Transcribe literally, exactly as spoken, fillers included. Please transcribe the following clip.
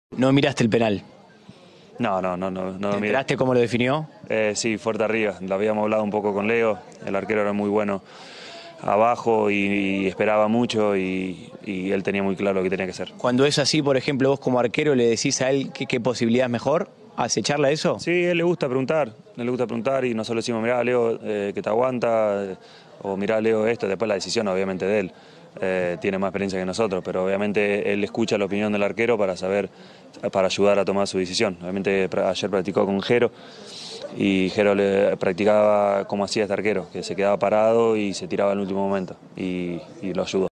No miraste el penal. No, no, no, no. no ¿Te mira. enteraste cómo lo definió? Eh, sí, fuerte arriba. Lo habíamos hablado un poco con Leo. El arquero era muy bueno abajo y, y esperaba mucho y, y él tenía muy claro lo que tenía que hacer. Cuando es así, por ejemplo, vos como arquero le decís a él qué, qué posibilidad es mejor, ¿acecharle a eso? Sí, a él le gusta preguntar, a él le gusta preguntar y nosotros decimos, mirá Leo, eh, que te aguanta, eh, o mirá Leo esto, después la decisión obviamente de él. Eh, tiene más experiencia que nosotros, pero obviamente él escucha la opinión del arquero para saber, para ayudar a tomar su decisión. Obviamente ayer practicó con Jero y Jero le practicaba como hacía este arquero, que se quedaba parado y se tiraba en el último momento y, y lo ayudó.